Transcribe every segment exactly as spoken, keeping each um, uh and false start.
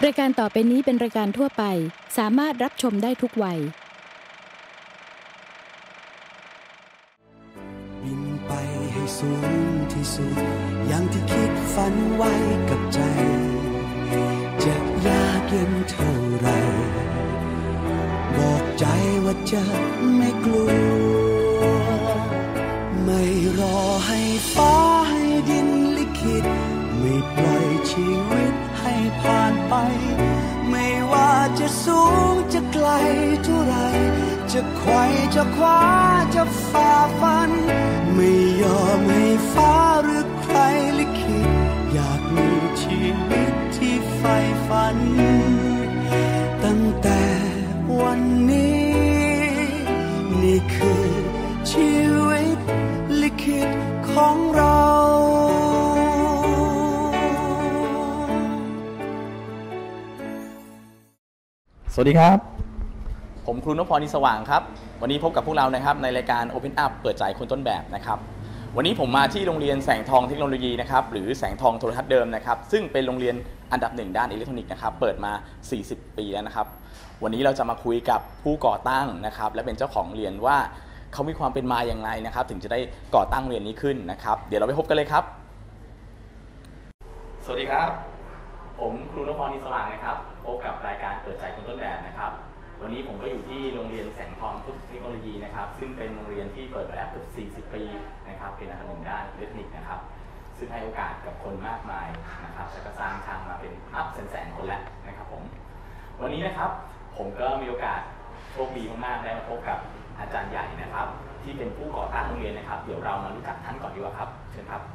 รายการต่อไปนี้เป็นรายการทั่วไปสามารถรับชมได้ทุกวัยบินไปให้สูงที่สุดอย่างที่คิดฝันไว้กับใจจะยากเย็นเท่าไรบอกใจว่าจะไม่กลัวไม่รอให้ฟ้าให้ดินลิขิตไม่ปล่อยชีวิตให้ผ่านไปไม่ว่าจะสูงจะไกลเท่าไรจะไขว่จะคว้าจะฝ่าฟันไม่ยอมให้ฟ้าหรือใครลิขิตอยากมีชีวิตที่ใฝ่ฝันตั้งแต่วันนี้นี่คือชีวิตลิขิตของเราสวัสดีครับผมครูนพพร อินทร์สว่างครับวันนี้พบกับพวกเรานะครับในรายการ Open Up เปิดใจคนต้นแบบนะครับวันนี้ผมมาที่โรงเรียนแสงทองเทคโนโลยีนะครับหรือแสงทองโทรทัศน์เดิมนะครับซึ่งเป็นโรงเรียนอันดับหนึ่งด้านอิเล็กทรอนิกส์นะครับเปิดมาสี่สิบปีแล้วนะครับวันนี้เราจะมาคุยกับผู้ก่อตั้งนะครับและเป็นเจ้าของโรงเรียนว่าเขามีความเป็นมาอย่างไรนะครับถึงจะได้ก่อตั้งโรงเรียนนี้ขึ้นนะครับเดี๋ยวเราไปพบกันเลยครับสวัสดีครับผมครูนพพร อินทร์สว่างนะครับพบกับรายการเปิดใจคนต้นแบบนะครับวันนี้ผมก็อยู่ที่โรงเรียนแสงทองเทคโนโลยีนะครับซึ่งเป็นโรงเรียนที่เปิดมาแล้วเกือบสี่สิบปีนะครับเป็นอันดับหนึ่งด้านอิเล็กทรอนิกส์นะครับซึ่งให้โอกาสกับคนมากมายนะครับและก็สร้างทางมาเป็นนับแสนๆคนแล้วนะครับผมวันนี้นะครับผมก็มีโอกาสโชคดีมากๆได้มาพบกับอาจารย์ใหญ่นะครับที่เป็นผู้ก่อตั้งโรงเรียนนะครับเดี๋ยวเรามารู้จักท่านก่อนดีกว่าครับเชิญครับ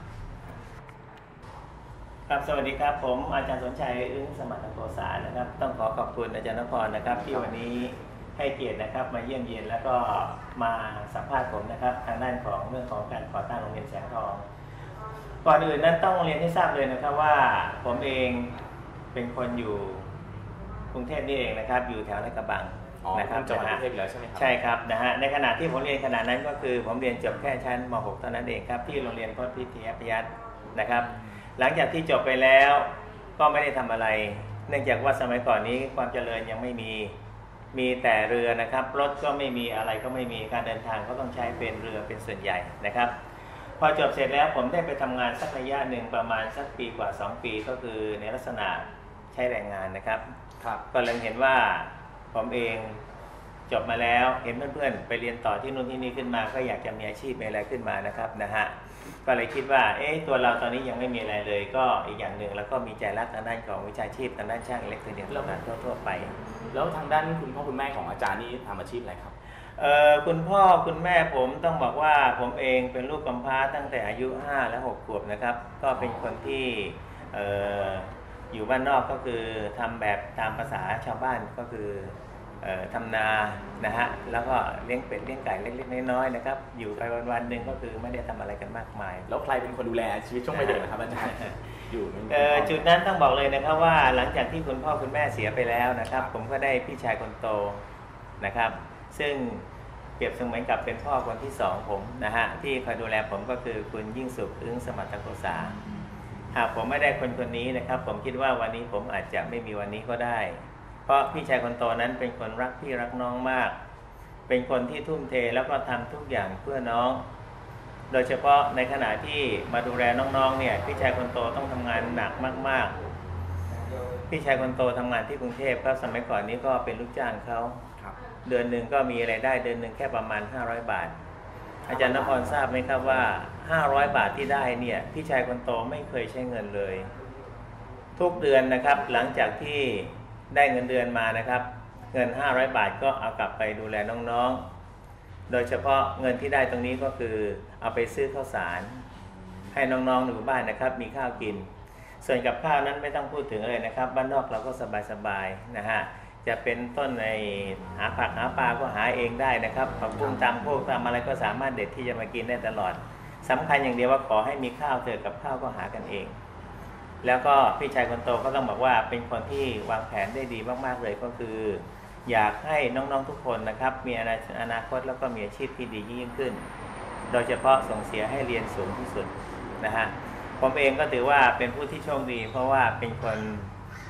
ครับสวัสดีครับผมอาจารย์สนชัยอึ้งสมรรถโกษานะครับต้องขอขอบคุณอาจารย์นพพรนะครับที่วันนี้ให้เกียรตินะครับมาเยี่ยมเยียนแล้วก็มาสัมภาษณ์ผมนะครับทางด้านของเรื่องของการก่อตั้งโรงเรียนแสงทองก่อนอื่นนั้นต้องเรียนให้ทราบเลยนะครับว่าผมเองเป็นคนอยู่กรุงเทพนี่เองนะครับอยู่แถวลาดกระบังนะครับจังหวัดกรุงเทพแล้วใช่ไหมครับใช่ครับนะฮะในขณะที่ผมเรียนขณะนั้นก็คือผมเรียนจบแค่ชั้นม หก เท่านั้นเองครับที่โรงเรียนพจน์พิทยาพิยัตนะครับหลังจากที่จบไปแล้วก็ไม่ได้ทำอะไรเนื่องจากว่าสมัยก่อนนี้ความเจริญยังไม่มีมีแต่เรือนะครับรถก็ไม่มีอะไรก็ไม่มีการเดินทางก็ต้องใช้เป็นเรือเป็นส่วนใหญ่นะครับพอจบเสร็จแล้วผมได้ไปทำงานสักระยะหนึ่งประมาณสักปีกว่าสองปีก็คือในลักษณะใช้แรงงานนะครับครับก็เลยเห็นว่าผมเองจบมาแล้วเห็นเพื่อนๆไปเรียนต่อที่นู่นที่นี่ขึ้นมาก็อยากจะมีอาชีพมีอะไรขึ้นมานะครับนะฮะก็เลยคิดว่าเอ๊ะตัวเราตอนนี้ยังไม่มีอะไรเลยก็อีกอย่างหนึ่งแล้วก็มีใจรักทางด้านของวิชาชีพทางด้านช่างอิเล็กทรอนิกส์ทั่วๆไปแล้วทางด้านคุณพ่อคุณแม่ของอาจารย์นี่ทำอาชีพอะไรครับเอ่อคุณพ่อคุณแม่ผมต้องบอกว่าผมเองเป็นลูกกำพร้าตั้งแต่อายุห้าและหกขวบนะครับก็เป็นคนที่เอ่ออยู่บ้านนอกก็คือทำแบบตามภาษาชาวบ้านก็คือทำนานะฮะแล้วก็เลี้ยงเป็ดเลี้ยงไก่เล็กๆน้อยๆนะครับอยู่ไปวันๆหนึ่งก็คือไม่ได้ทำอะไรกันมากมายแล้วใครเป็นคนดูแลชีวิตช่วงวัยเด็กนะครับอาจารย์อยู่จุดนั้นต้องบอกเลยนะครับว่าหลังจากที่คุณพ่อคุณแม่เสียไปแล้วนะครับผมก็ได้พี่ชายคนโตนะครับซึ่งเปรียบเสมือนกับเป็นพ่อคนที่สองผมนะฮะที่คอยดูแลผมก็คือคุณยิ่งสุขอึ้งสมรรถโกษาหากผมไม่ได้คนคนนี้นะครับผมคิดว่าวันนี้ผมอาจจะไม่มีวันนี้ก็ได้เพราะพี่ชายคนโตนั้นเป็นคนรักพี่รักน้องมากเป็นคนที่ทุ่มเทแล้วก็ทำทุกอย่างเพื่อน้องโดยเฉพาะในขณะที่มาดูแลน้องๆเนี่ยพี่ชายคนโตต้องทำงานหนักมากๆพี่ชายคนโตทำงานที่กรุงเทพก็สมัยก่อนนี้ก็เป็นลูกจ้างเขาเดือนหนึ่งก็มีรายได้เดือนหนึ่งแค่ประมาณห้าร้อยบาทอาจารย์นพพรทราบไหมครับว่าห้าร้อยบาทที่ได้เนี่ยพี่ชายคนโตไม่เคยใช้เงินเลยทุกเดือนนะครับหลังจากที่ได้เงินเดือนมานะครับเงินห้าร้อยบาทก็เอากลับไปดูแลน้องๆโดยเฉพาะเงินที่ได้ตรงนี้ก็คือเอาไปซื้อข้าวสารให้น้องๆอยู่บ้านนะครับมีข้าวกินส่วนกับข้าวนั้นไม่ต้องพูดถึงเลยนะครับบ้านนอกเราก็สบายๆนะฮะจะเป็นต้นในหาผักหาปลาก็หาเองได้นะครับผักบุ้งตำพวกตำอะไรก็สามารถเด็ดที่จะมากินได้ตลอดสำคัญอย่างเดียวว่าขอให้มีข้าวเถอะกับข้าวก็หากันเองแล้วก็พี่ชายคนโตก็ต้องบอกว่าเป็นคนที่วางแผนได้ดีมากๆเลยก็คืออยากให้น้องๆทุกคนนะครับมีอนาคตแล้วก็มีอาชีพที่ดียิ่งขึ้นโดยเฉพาะส่งเสียให้เรียนสูงที่สุดนะฮะผมเองก็ถือว่าเป็นผู้ที่โชคดีเพราะว่าเป็นคน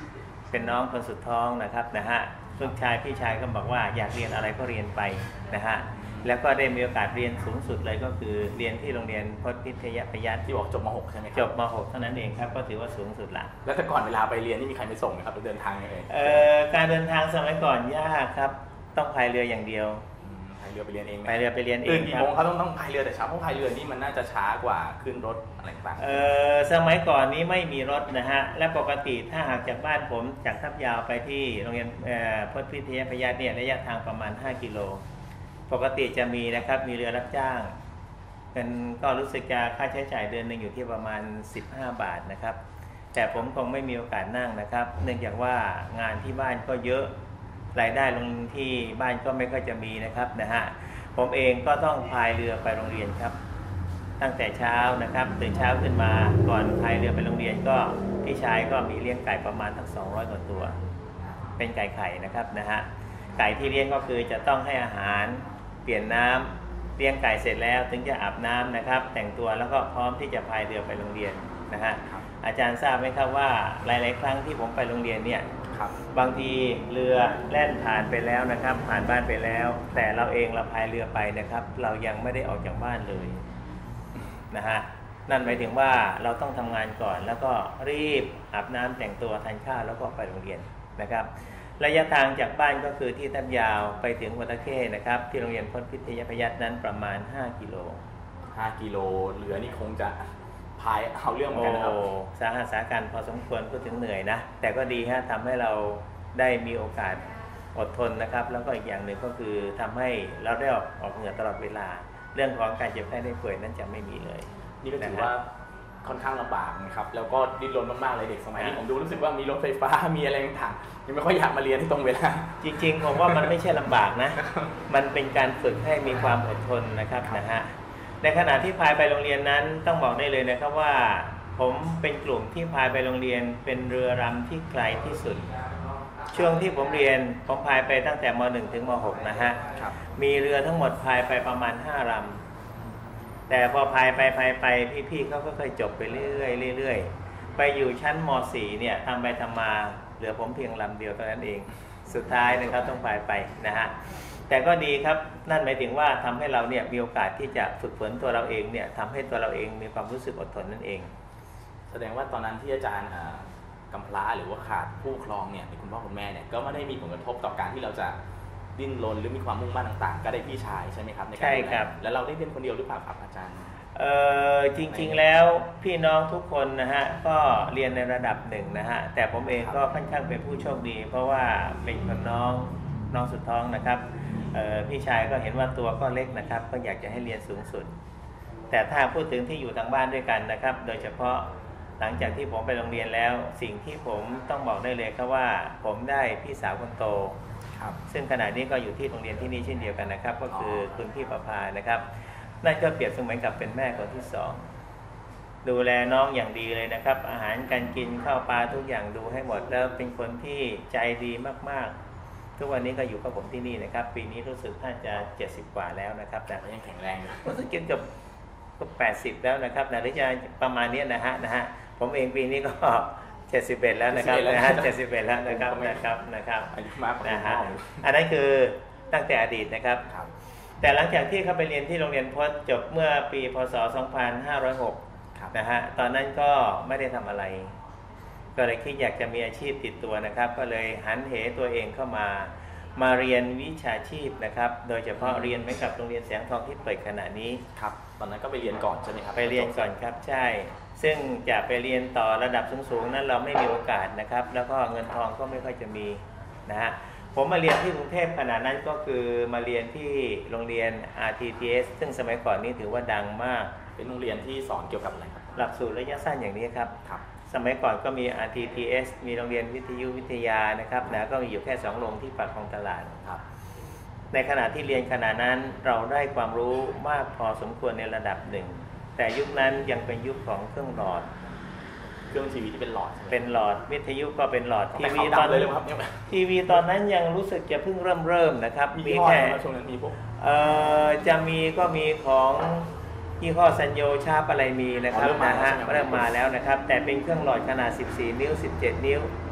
เป็นน้องคนสุดท้องนะครับนะฮะลูกชายพี่ชายก็บอกว่าอยากเรียนอะไรก็เรียนไปนะฮะแล้วก็ได้มีโอกาสเรียนสูงสุดเลยก็คือเรียนที่โรงเรียนพจน์พิทยประยัติที่บอกจบม หกใช่ไหมครับจบม หกเท่านั้นเองครับก็ถือว่าสูงสุดละแล้วแต่ก่อนเวลาไปเรียนนี่มีใครไปส่งไหมครับเดินทางยังไงเอ่อการเดินทางสมัยก่อนยากครับต้องพายเรืออย่างเดียวพายเรือไปเรียนเองพายเรือไปเรียนเองตื่นกี่โมงครับต้องต้องพายเรือแต่เช้าเพราะพายเรือนี่มันน่าจะช้ากว่าขึ้นรถอะไรต่างเอ่อสมัยก่อนนี้ไม่มีรถนะฮะและปกติถ้าหากจากบ้านผมจากทับยาวไปที่โรงเรียนพจน์พิทยประยัติเนี่ยระยะทางประมาณห้ากิโลปกติจะมีนะครับมีเรือรับจ้างเป็นก็รู้สึกจะค่าใช้จ่ายเดือนหนึ่งอยู่ที่ประมาณสิบห้าบาทนะครับแต่ผมคงไม่มีโอกาสนั่งนะครับเนื่องจากว่างานที่บ้านก็เยอะรายได้ลงที่บ้านก็ไม่ค่อยจะมีนะครับนะฮะผมเองก็ต้องพายเรือไปโรงเรียนครับตั้งแต่เช้านะครับตื่นเช้าขึ้นมาก่อนพายเรือไปโรงเรียนก็พี่ชายก็มีเลี้ยงไก่ประมาณทั้งสองร้อยกว่าตัวเป็นไก่ไข่นะครับนะฮะไก่ที่เลี้ยงก็คือจะต้องให้อาหารเปลี่ยนน้ำเลี้ยงไก่เสร็จแล้วถึงจะอาบน้ำนะครับแต่งตัวแล้วก็พร้อมที่จะพายเรือไปโรงเรียนนะฮะอาจารย์ทราบไหมครับว่าหลายๆครั้งที่ผมไปโรงเรียนเนี่ยบางทีเรือแล่นผ่านไปแล้วนะครับผ่านบ้านไปแล้วแต่เราเองเราพายเรือไปนะครับเรายังไม่ได้ออกจากบ้านเลยนะฮะนั่นหมายถึงว่าเราต้องทำงานก่อนแล้วก็รีบอาบน้ำแต่งตัวทานข้าวแล้วก็ไปโรงเรียนนะครับระยะทางจากบ้านก็คือที่ทับยาวไปถึงวัดตะเข้นะครับที่โรงเรียนพจน์พิทยประยัตินั้นประมาณห้ากิโลห้ากิโลเรือนี่คงจะพายเอาเรื่องเหมือนกันนะครับสาหัสสาการพอสมควรพูดถึงเหนื่อยนะแต่ก็ดีฮะทำให้เราได้มีโอกาสอดทนนะครับแล้วก็อีกอย่างหนึ่งก็คือทำให้เราได้ออกออกเหงื่อตลอดเวลาเรื่องของการเจ็บไข้ได้ป่วยนั้นจะไม่มีเลยนี่ก็ถือว่าค่อนข้างลำบากนะครับแล้วก็ดิ้นรนมากๆเลยเด็กสมัยนี้ผมดูรู้สึกว่ามีรถไฟฟ้ามีอะไรต่างๆยังไม่ค่อยอยากมาเรียนที่ตรงเวลาจริงๆผมว่ามันไม่ใช่ลำบากนะมันเป็นการฝึกให้มีความอดทนนะครับนะฮะในขณะที่พายไปโรงเรียนนั้นต้องบอกได้เลยนะครับว่าผมเป็นกลุ่มที่พายไปโรงเรียนเป็นเรือรำที่ไกลที่สุดช่วงที่ผมเรียนผมพายไปตั้งแต่ม หนึ่ง ถึงม หก นะฮะมีเรือทั้งหมดพายไปประมาณห้าลำแต่พอพายไปพายไปพี่ๆเขาก็ค่อยจบไปเรื่อยๆเรื่อยๆไปอยู่ชั้นม สี่ เนี่ยทำไปทำมาเหลือผมเพียงลำเดียวเท่านั้นเองสุดท้ายนะครับต้องพายไปนะฮะแต่ก็ดีครับนั่นหมายถึงว่าทำให้เราเนี่ยมีโอกาสที่จะฝึกฝนตัวเราเองเนี่ยทำให้ตัวเราเองมีความรู้สึกอดทนนั่นเองแสดงว่าตอนนั้นที่อาจารย์กำพร้าหรือว่าขาดผู้ครองเนี่ยคุณพ่อคุณแม่เนี่ยก็ไม่ได้มีผลกระทบต่อการที่เราจะดิ้นรนหรือมีความมุ่งมั่นต่างๆก็ได้พี่ชายใช่ไหมครับในการใช่ครับแล้วเราได้เรียนคนเดียวหรือเปล่าครับอาจารย์เออจริงๆแล้วพี่น้องทุกคนนะฮะก็เรียนในระดับหนึ่งนะฮะแต่ผมเองก็ค่อนข้างเป็นผู้โชคดีเพราะว่าเป็นคนน้องน้องสุดท้องนะครับพี่ชายก็เห็นว่าตัวก็เล็กนะครับก็อยากจะให้เรียนสูงสุดแต่ถ้าพูดถึงที่อยู่ทางบ้านด้วยกันนะครับโดยเฉพาะหลังจากที่ผมไปโรงเรียนแล้วสิ่งที่ผมต้องบอกได้เลยครับว่าผมได้พี่สาวคนโตซึ่งขณะนี้ก็อยู่ที่โรงเรียนที่นี่เช่นเดียวกันนะครับก็คือคุณพี่ประภานะครับนั่นก็เปรียบเสมือนกับเป็นแม่คนที่สองดูแลน้องอย่างดีเลยนะครับอาหารการกินข้าวปลาทุกอย่างดูให้หมดแล้วเป็นคนที่ใจดีมากๆทุกวันนี้ก็อยู่กับผมที่นี่นะครับปีนี้รู้สึกท่านจะเจ็ดสิบกว่าแล้วนะครับแต่ยังแข็งแรงอยู่รู้สึกเกือบก็แปดสิบแล้วนะครับนะหรือจะประมาณนี้นะฮะนะฮะผมเองปีนี้ก็เจ็ดสิบเอ็ดแล้วนะครับนะฮะเจ็ดสิบเอ็ดแล้วนะครับนะครับนะครับนะฮะอันนั้นคือตั้งแต่อดีตนะครับแต่หลังจากที่เขาไปเรียนที่โรงเรียนพจน์จบเมื่อปีพ.ศ. สองพันห้าร้อยหกนะฮะตอนนั้นก็ไม่ได้ทำอะไรก็เลยคิดอยากจะมีอาชีพติดตัวนะครับก็เลยหันเหตัวเองเข้ามามาเรียนวิชาชีพนะครับโดยเฉพาะเรียนไม่กับโรงเรียนแสงทองที่เปิดขณะนี้ครับตอนนั้นก็ไปเรียนก่อนใช่ไหมครับไปเรียนก่อนครับใช่ซึ่งจะไปเรียนต่อระดับสูงๆนั้นเราไม่มีโอกาสนะครับแล้วก็เงินทองก็ไม่ค่อยจะมีนะฮะผมมาเรียนที่กรุงเทพขณะนั้นก็คือมาเรียนที่โรงเรียน อาร์ ที ที เอส ซึ่งสมัยก่อนนี้ถือว่าดังมากเป็นโรงเรียนที่สอนเกี่ยวกับอะไรครับหลักสูตรระยะสั้นอย่างนี้ครับครับสมัยก่อนก็มี อาร์ ที ที เอส มีโรงเรียนวิทยุวิทยานะครับนะก็มีอยู่แค่สองโรงที่ปากคลองตลาดครับในขณะที่เรียนขณะนั้นเราได้ความรู้มากพอสมควรในระดับหนึ่งแต่ยุคนั้นยังเป็นยุคของเครื่องหลอดเครื่องทีวีที่เป็นหลอดเป็นหลอดวิทยุก็เป็นหลอดทีวีตอนนั้นทีวีตอนนั้นยังรู้สึกจะเพิ่งเริ่มเริ่มนะครับมีแค่ช่วงนั้นมีพวกเอ่อจะมีก็มีของยี่ห้อซันโยชาร์ปอะไรมีนะครับนะฮะเริ่มมาแล้วนะครับแต่เป็นเครื่องหลอดขนาดสิบสี่นิ้วสิบเจ็ดนิ้ว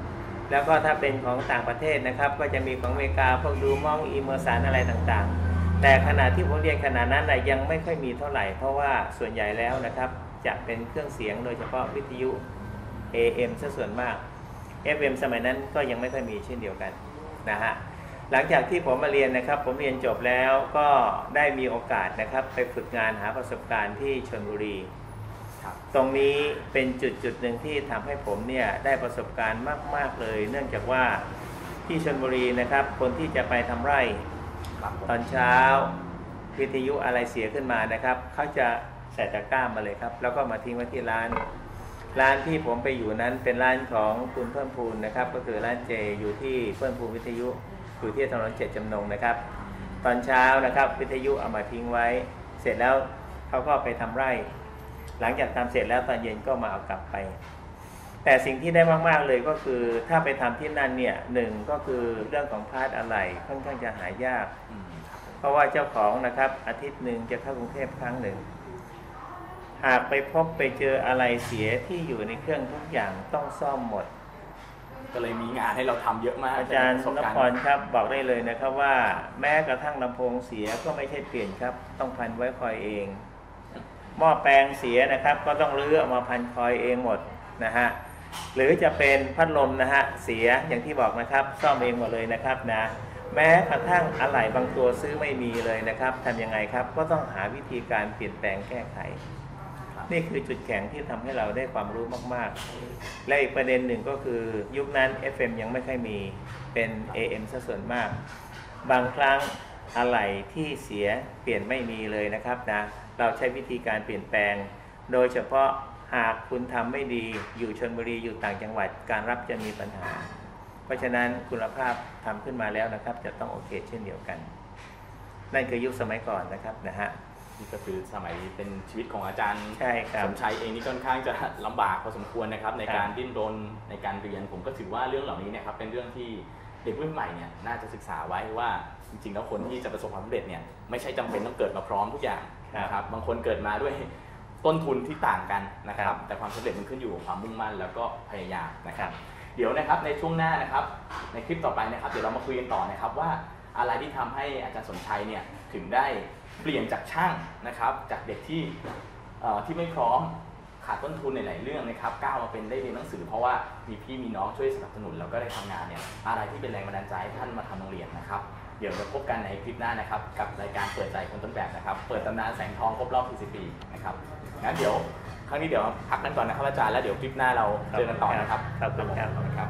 แล้วก็ถ้าเป็นของต่างประเทศนะครับก็จะมีของอเมริกาพวกดูมองอีเมอร์สันอะไรต่างๆแต่ขณะที่ผมเรียนขณะนั้นนะยังไม่ค่อยมีเท่าไหร่เพราะว่าส่วนใหญ่แล้วนะครับจะเป็นเครื่องเสียงโดยเฉพาะวิทยุ เอ เอ็ม ซะส่วนมาก เอฟ เอ็ม สมัยนั้นก็ยังไม่ค่อยมีเช่นเดียวกันนะฮะหลังจากที่ผมมาเรียนนะครับผมเรียนจบแล้วก็ได้มีโอกาสนะครับไปฝึกงานหาประสบการณ์ที่ชลบุรีตรงนี้เป็นจุดจุดหนึ่งที่ทำให้ผมเนี่ยได้ประสบการณ์มากๆเลยเนื่องจากว่าที่ชลบุรีนะครับคนที่จะไปทำไร่ตอนเช้าวิทยุอะไรเสียขึ้นมานะครับเขาจะใส่ตะกร้ามาเลยครับแล้วก็มาทิ้งไว้ที่ร้านร้านที่ผมไปอยู่นั้นเป็นร้านของคุณเพิ่มพูนนะครับก็คือร้านเจอยู่ที่เพิ่มพูนวิทยุอยู่ที่ถนนเจ็ดจำนงนะครับตอนเช้านะครับวิทยุเอามาทิ้งไว้เสร็จแล้วเขาก็ไปทำไร่หลังจากทำเสร็จแล้วตอนเย็นก็มาเอากลับไปแต่สิ่งที่ได้มากๆเลยก็คือถ้าไปทำที่นั่นเนี่ยหนึ่งก็คือเรื่องของพาร์ทอะไหล่ค่อนข้างจะหายากเพราะว่าเจ้าของนะครับอาทิตย์หนึ่งจะเข้ากรุงเทพครั้งหนึ่งหากไปพบไปเจออะไรเสียที่อยู่ในเครื่องทุกอย่างต้องซ่อมหมดก็เลยมีงานให้เราทำเยอะมากอาจารย์นพพรครับบอกได้เลยนะครับว่าแม้กระทั่งลำโพงเสียก็ไม่ใช่เปลี่ยนครับต้องพันไว้คอยเองหม้อแปลงเสียนะครับก็ต้องรื้อออกมาพันคอยเองหมดนะฮะหรือจะเป็นพัดลมนะฮะเสียอย่างที่บอกนะครับซ่อมเองหมดเลยนะครับนะแม้กระทั่งอะไหล่บางตัวซื้อไม่มีเลยนะครับทำยังไงครับก็ต้องหาวิธีการเปลี่ยนแปลงแก้ไขนี่คือจุดแข็งที่ทำให้เราได้ความรู้มากๆและอีกประเด็นหนึ่งก็คือยุคนั้น เอฟ เอ็ม ยังไม่ค่อยมีเป็น เอ เอ็ม ซะส่วนมากบางครั้งอะไหล่ที่เสียเปลี่ยนไม่มีเลยนะครับนะเราใช้วิธีการเปลี่ยนแปลงโดยเฉพาะหากคุณทำไม่ดีอยู่ชลบุรีอยู่ต่างจังหวัดการรับจะมีปัญหาเพราะฉะนั้นคุณภาพทำขึ้นมาแล้วนะครับจะต้องโอเคเช่นเดียวกันนั่นคือยุคสมัยก่อนนะครับนะฮะนี่ก็คือสมัยเป็นชีวิตของอาจารย์สมชัยเองนี่ค่อนข้างจะลำบากพอสมควรนะครับในการดิ้นรนในการเรียนผมก็ถือว่าเรื่องเหล่านี้เนี่ยครับเป็นเรื่องที่เด็กรุ่นใหม่เนี่ยน่าจะศึกษาไว้ว่าจริงๆแล้วคนที่จะประสบความสำเร็จเนี่ยไม่ใช่จำเป็นต้องเกิดมาพร้อมทุกอย่างนะครับบางคนเกิดมาด้วยต้นทุนที่ต่างกันนะครับแต่ความสำเร็จมันขึ้นอยู่กับความมุ่งมั่นแล้วก็พยายามนะครับเดี๋ยวนะครับในช่วงหน้านะครับในคลิปต่อไปนะครับเดี๋ยวเรามาคุยกันต่อนะครับว่าอะไรที่ทำให้อาจารย์สมชัยเนี่ยถึงได้เปลี่ยนจากช่างนะครับจากเด็กที่ที่ไม่พร้อมขาดต้นทุนในหลายเรื่องนะครับก้าวมาเป็นได้เรียนหนังสือเพราะว่ามีพี่มีน้องช่วยสนับสนุนแล้วก็ได้ทำงานเนี่ยอะไรที่เป็นแรงบันดาลใจให้ท่านมาทำโรงเรียนนะครับเดี๋ยวเราพบกันในคลิปหน้านะครับกับรายการเปิดใจคนต้นแบบนะครับเปิดตำนานแสงทองครบรอบสี่สิบปีนะครับงั้นเดี๋ยวครั้งนี้เดี๋ยวพักกันก่อนนะครับอาจารย์แล้วเดี๋ยวคลิปหน้าเราเจอกันต่อนะครับขอบคุณครับ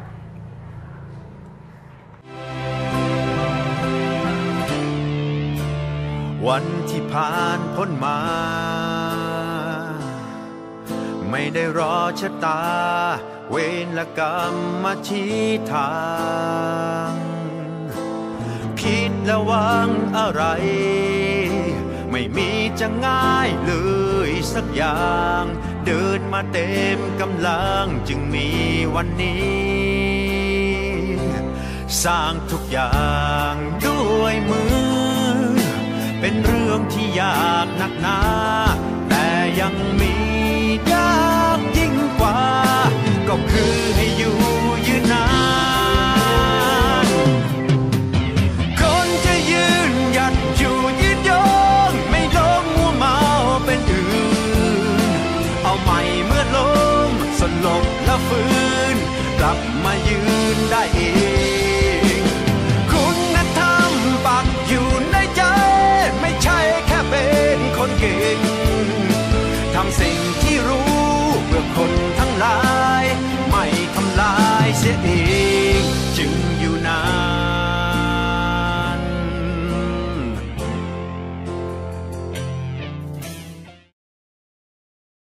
วันที่ผ่านพ้นมาไม่ได้รอชะตาเวรและกรรมมาชี้ทางคิดและหวังอะไรไม่มีจะง่ายเลยสักอย่างเดินมาเต็มกำลังจึงมีวันนี้สร้างทุกอย่างด้วยมือเป็นเรื่องที่ยากนักหนาแต่ยังมียากยิ่งกว่าก็คือให้อยู่ยืนนานคนจะยืนหยัดอยู่ยืนยงไม่ลงมัวเมาเป็นอื่นเอาใหม่เมื่อล้มสลบแล้วฟื้นกลับมายืนได้เอง